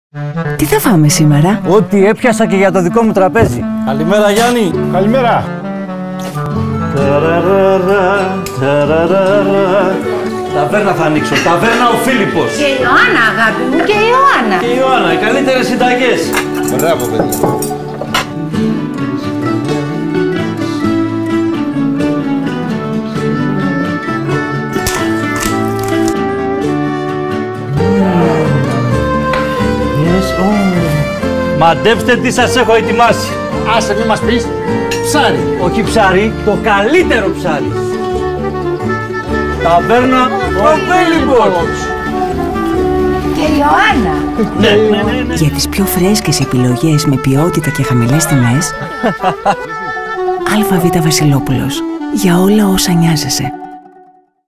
Τι θα φάμε σήμερα? Ό,τι έπιασα και για το δικό μου τραπέζι. Καλημέρα, Γιάννη. Καλημέρα. Ταβέρνα θα ανοίξω. Ταβέρνα ο Φίλιππος. Και η Ιωάννα, αγάπη μου, και η Ιωάννα. Και η Ιωάννα, οι καλύτερες συνταγές. Μπράβο, παιδιά. Μαντέψτε τι σας έχω ετοιμάσει. Άσε μη μας πεις. Ψάρι. Όχι ψάρι, το καλύτερο ψάρι. Ταβέρνα ο Φίλιππος. Και η Ιωάννα. Ναι. Για τις πιο φρέσκες επιλογές με ποιότητα και χαμηλές τιμές, ΑΒ Βασιλόπουλος. Για όλα όσα νοιάζεσαι.